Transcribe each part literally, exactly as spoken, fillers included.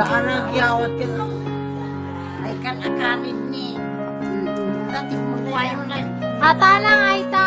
daan ang giyawat ka no. Ay kan akanin ni. Nanti muluwayo na. Ata lang ay ta.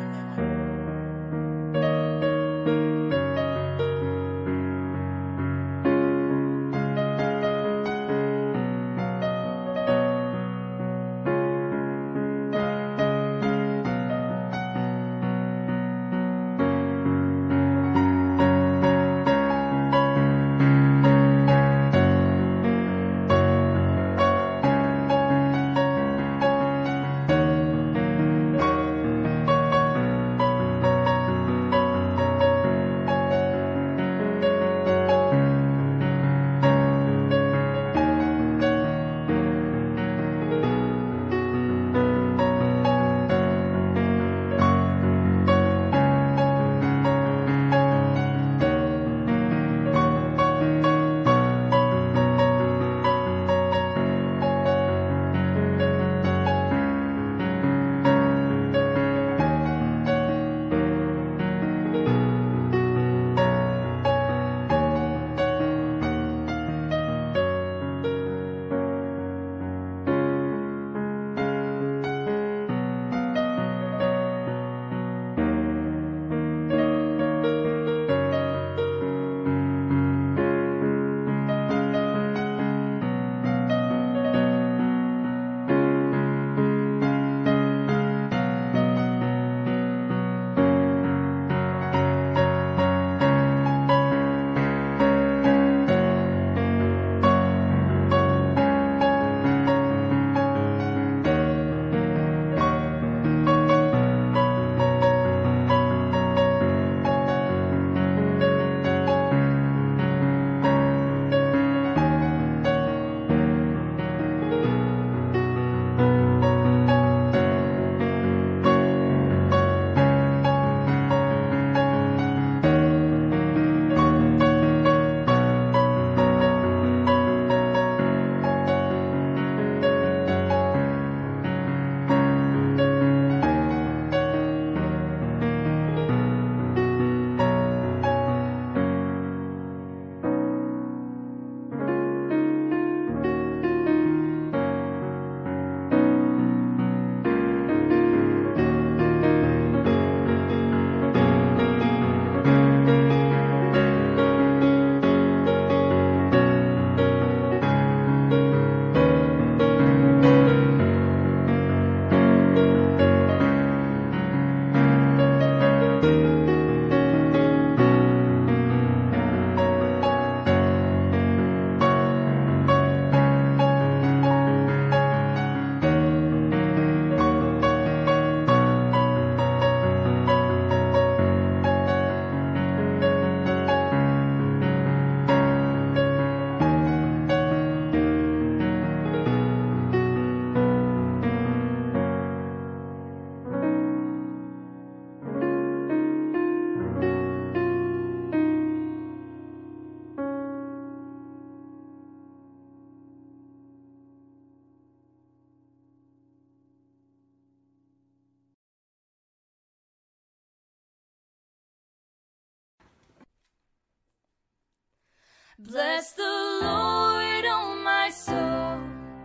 Bless the Lord, oh my soul,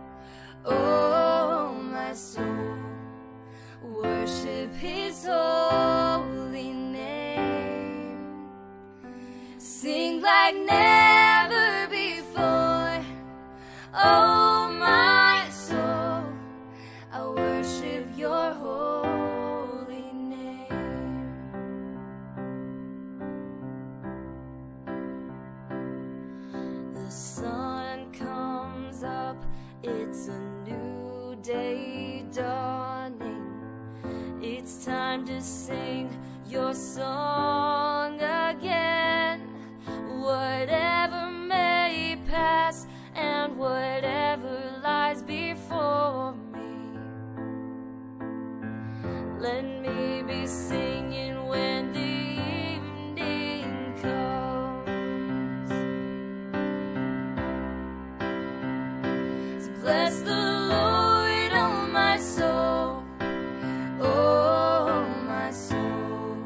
oh my soul, worship His holy name, sing like never before, oh my soul, I worship your holy name. The sun comes up, it's a new day dawning. It's time to sing your song again. Whatever may pass and whatever lies before me, let me be singing when the evening comes. So bless the Lord, oh my soul, oh my soul,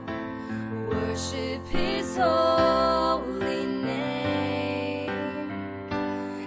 worship His holy name,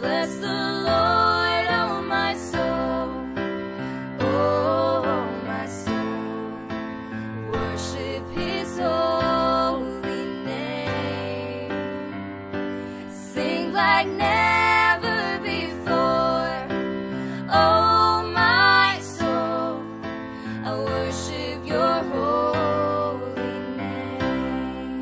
Bless the Lord, oh my soul. Oh, my soul. Worship His holy name. Sing like never before. Oh, my soul. I worship your holy name.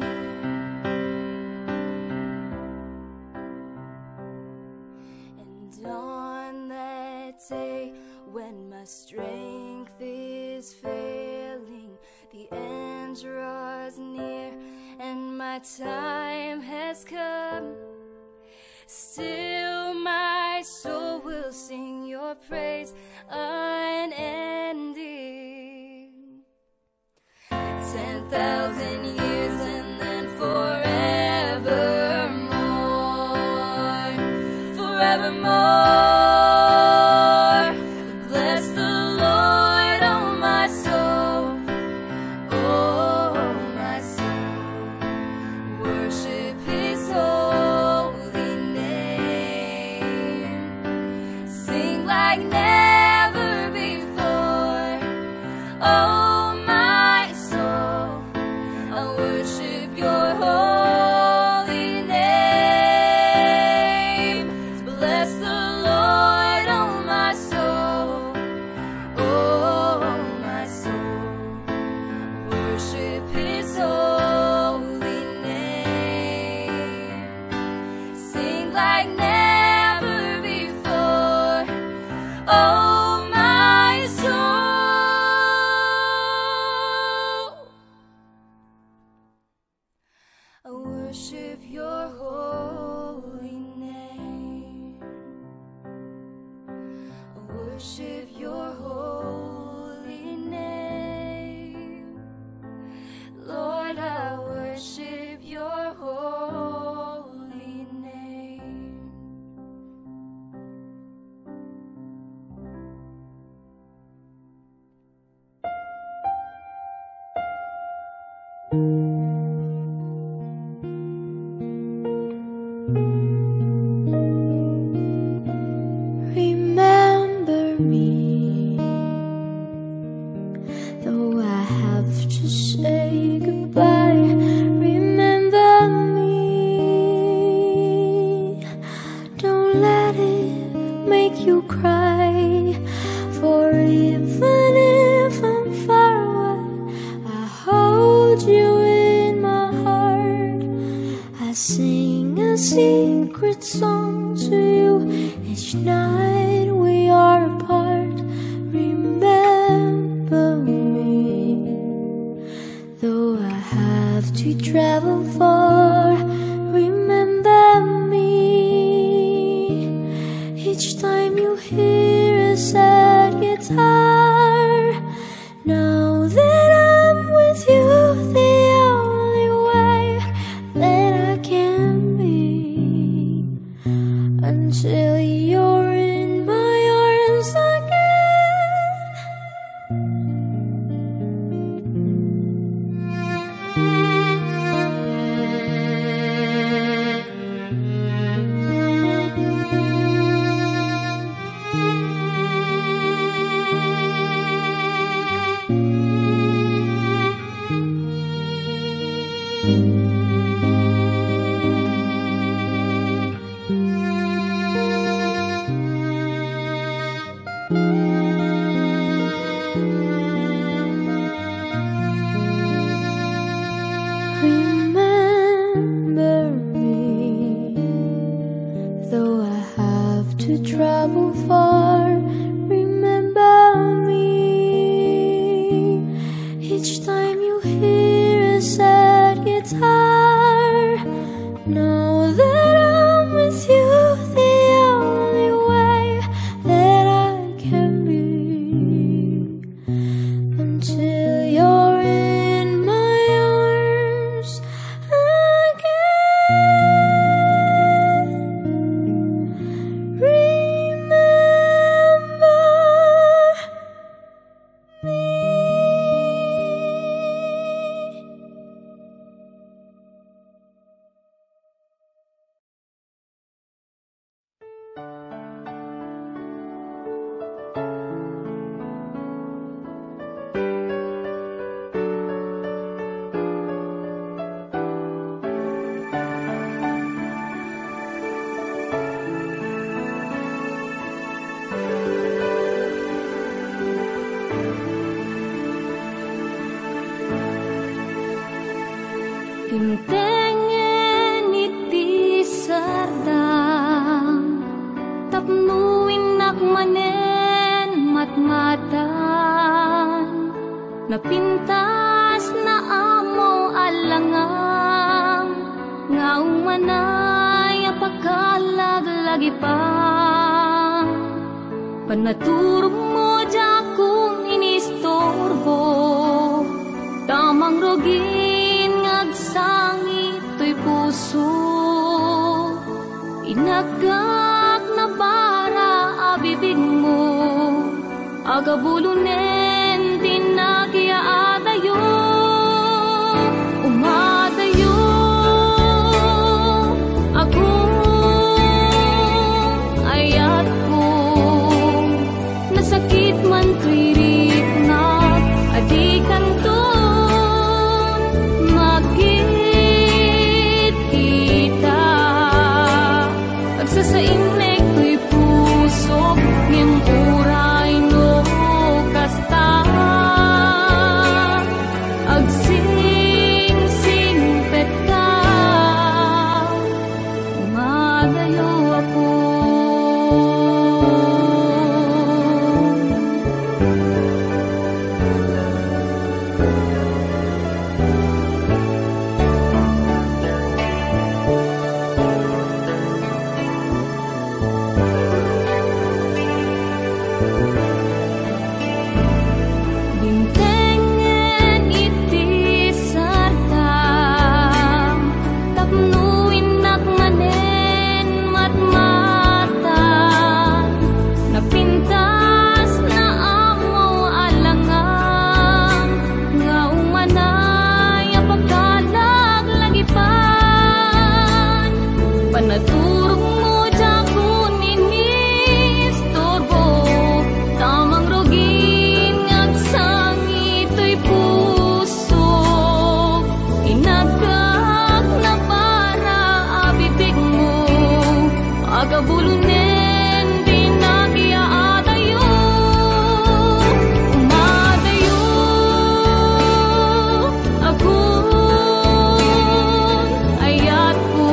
And on that day when my strength is failing, the end draws near and my time has come, still my soul will sing your praise unending. Ten thousand years and then forevermore, forevermore. Bless the Lord, oh my soul. Oh, my soul. Worship His holy name. Sing like never before. Oh, my soul. I worship your holy name. Bless the Lord, oh my soul. Oh, my soul. Worship His holy name. Sing like never before. Oh, my soul. I worship your holy name. I worship your holy name. Lord, I worship your holy name. Remember me, though I have to say goodbye. Remember me, don't let it make you cry. For even if I'm far away, I hold you in my heart. I sing a secret song to you each night we are apart. Remember me, though I have to travel far. Remember me, each time you hear a sad guitar. Now that I'm with you, the only way that I can be, until you're in my arms Remember me, though I have to travel far. Remember me, each time you hear a sad guitar. Know that I'm with you, the only way that I can be, until you're in my arms again. Remember manay apakalag-lagi pa panaturo mo jakong inistorbo tamang rogin ngagsangi to'y puso inagak na bara abibig mo agabulunen tinagya adayo umadayo ako ayat ko nasakit man tririt na adikan to magkit kita agsasainig ko'y puso ngem uray no kasta agsing-sing pet ka umadayo ako bintengen iti sartam tapnuin nakmanen matmatan napintas na amaw alangang nga umanay apakalag lagi pan panaturong mo jakon inistorbo tamang rogin ngagsangi to'y puso inagak na para abibig mo agabulunen dinagya adayo umadayo ako ayat ko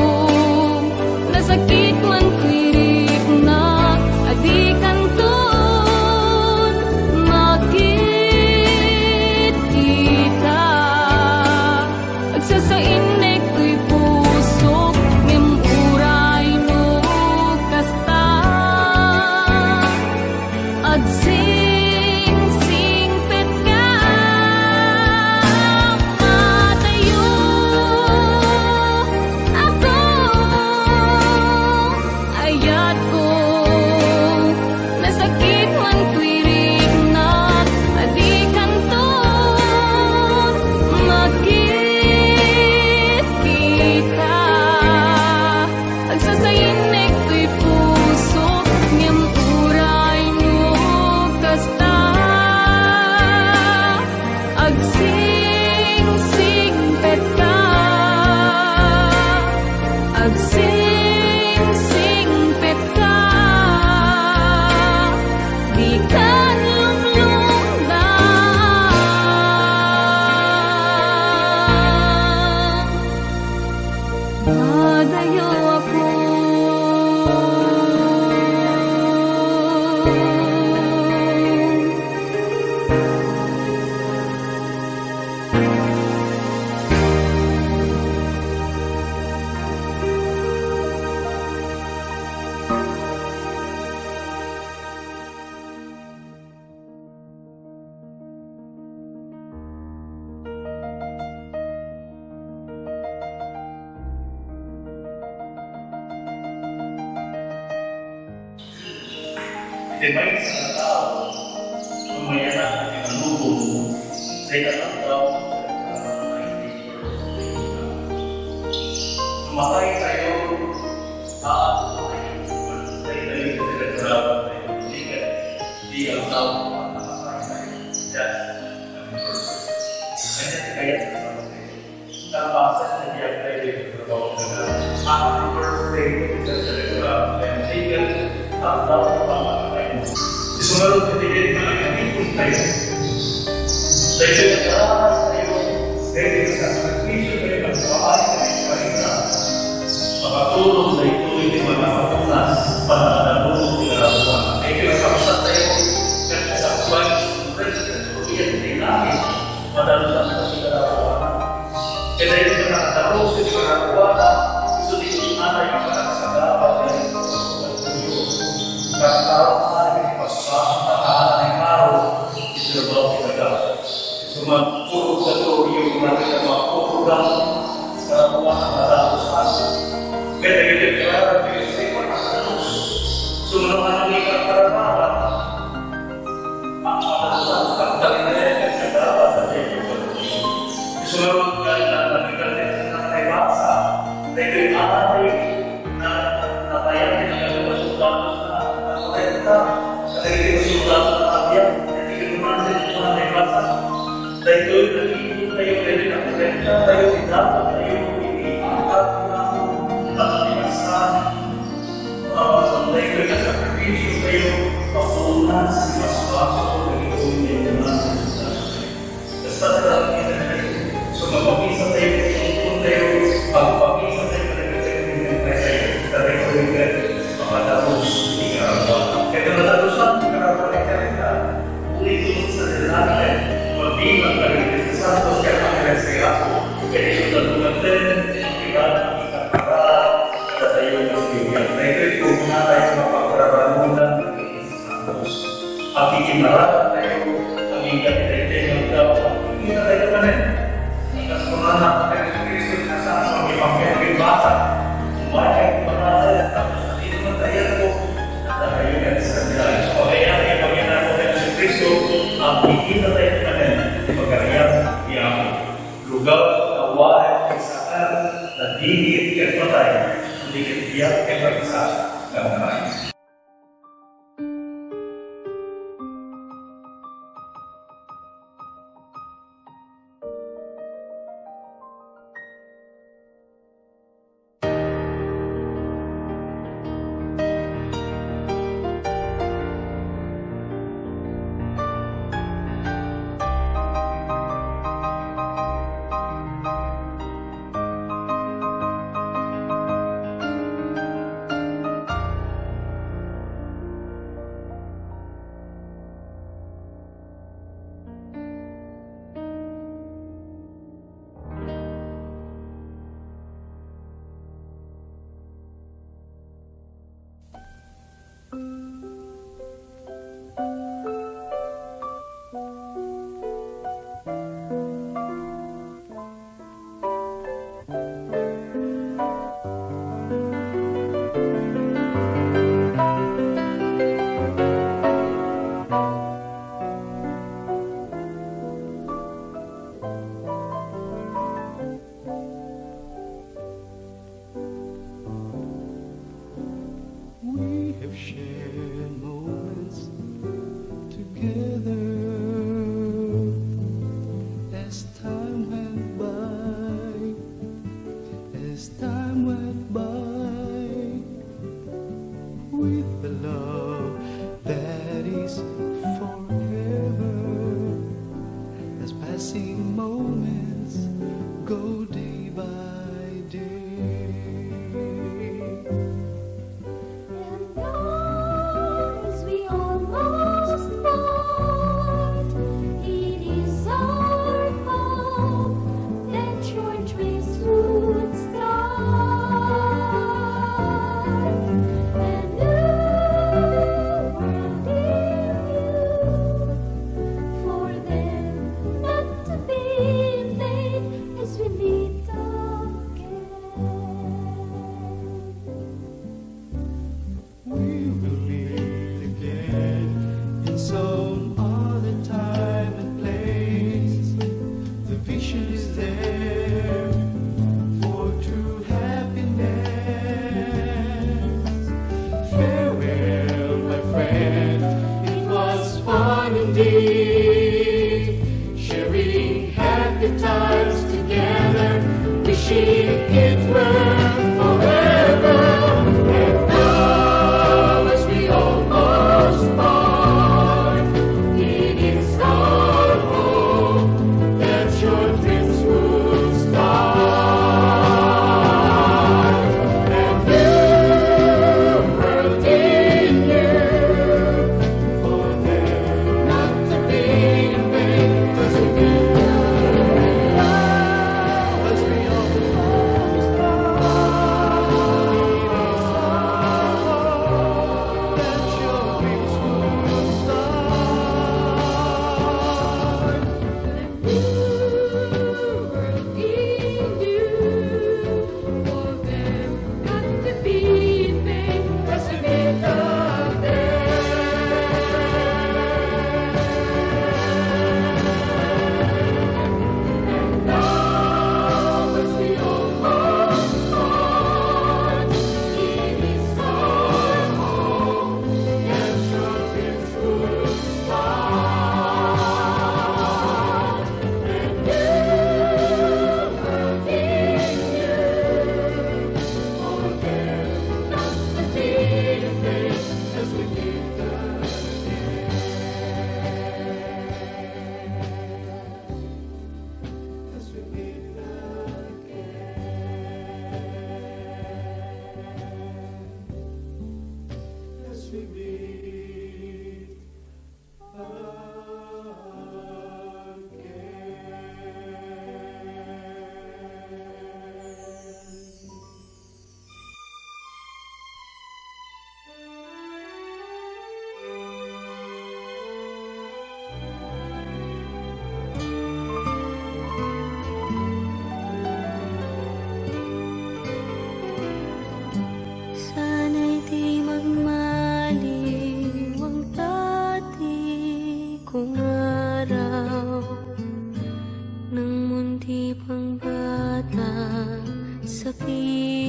nasakit man kwirik na adikan ton makit kita agsasainig ko'y puso ngem uray no kasta agsing-sing pet ka matayo ako ayat ko nasakit man kwirik na adikan ton magkit kita agsasainig ko'y puso ngem uray no kasta agsing-sing pet ka agsing-sing pet ka di ka lumlungdan madayo ako Depende sa tao, kung may anak na tinalubog sa itatataw sa tumakay tayo, aat sa italig sa itatarawan tayo, di ang tao makakasay just ang purpose. Kanya kaya sa sama tayo. Tapasan na diyak tayo yung trabaho na ang birthday sa itatarawan tayo, tigil ang tao na pangakasay. Sumunod na tigil na nagkakipon tayo. Dahil sa nagkarakas tayo, dahil sa sakrisyo tayo magpapaan tayo sa isa. Makatulong na ituloy di magpapapunas para nabulog ng narabuan. Ay kinakapsat tayo kasi sa kuwan, president ko iyan din namin madalusan sa narabuan. Kaya dahil sa nakatapos sa narabuan, Dahil resulta ng abiyan, hindi ka naman din ito na may basa. Dahil doon nag-iipon tayo, dahil nakurenta tayo, dapat tayo iniipat na pagkakasan. Dahil doon na sakripisyo tayo, papunan si mas-baso o nag-iipon tayo naman sa sasasya. Basta talagang kita tayo. So magpapisa tayo, pagpapun tayo, pagpapisa tayo, pagpapisa tayo, pagpapisa tayo, makatapos, hindi ka rawa. Kaya natatusan, hindi ka rawa na karita. Ulit doon sa nilalim, magbilang ka rin sa santos, kaya makilang sa ako. Kaya yung tatungan din, ikan, ikan para, sa tayo ng bibigyan. Naikrit ko muna tayo mapagkarabanunan sa santos. Ang ikinarapan tayo, ang ikan tayo ng dapat, hindi na tayo kanin. Ikas ko na na, kaya sa Kristo, nasa ang ipangkaya bata. Umayay, manasay, tapos tayo po na tayo yan sa kanila. So, kaya ang ipagyanan ko tayo sa Kristo, ang kikita tayo naman pagkariyan yung lugar, kawain, kisaan, na digit at patay, digit iyak at pag-isa ng kain. And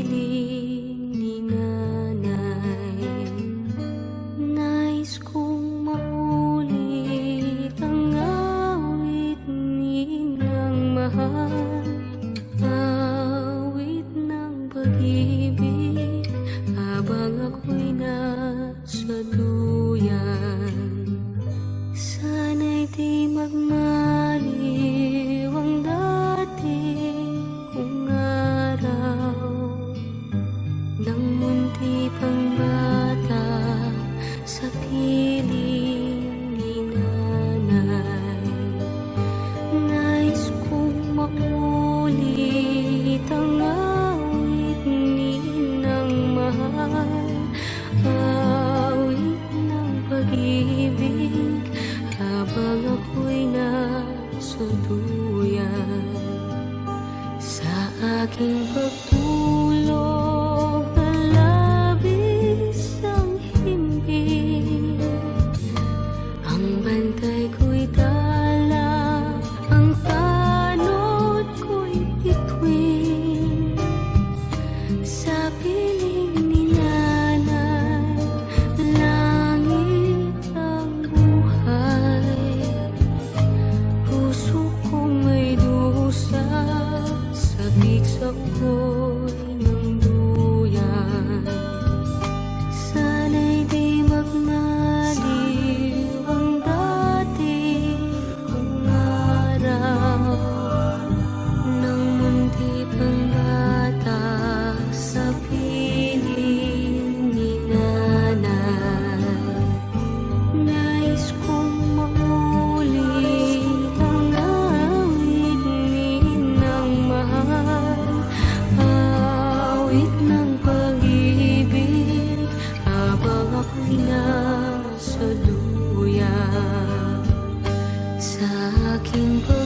piling ni nanay. Nais kong maulit ang awit ninang mahal, awit ng pag-ibig habang ako'y nasa duyan. Sana'y di magmaliw ang dating kong araw nang munti pang bata sa piling ni nanay. Nais kong maulit ang awit ninang mahal, awit ng pag-ibig habang ako'y nasa duyan. Sa aking pagtulog na labis ang himbing, ang bantay ko'y dala, ang tanod ko'y bituin. Sa piling ni nanay, langit ang buhay. Puso kong may dusa, sabik sa ko'y ng duyan. Sana'y di magmaliw ang dating kong araw nang munti pang bata sa piling ni nanay. Nais kong maulit ang awit ninang mahal, awit ng pag-ibig habang ako'y nasa duyan. Sa aking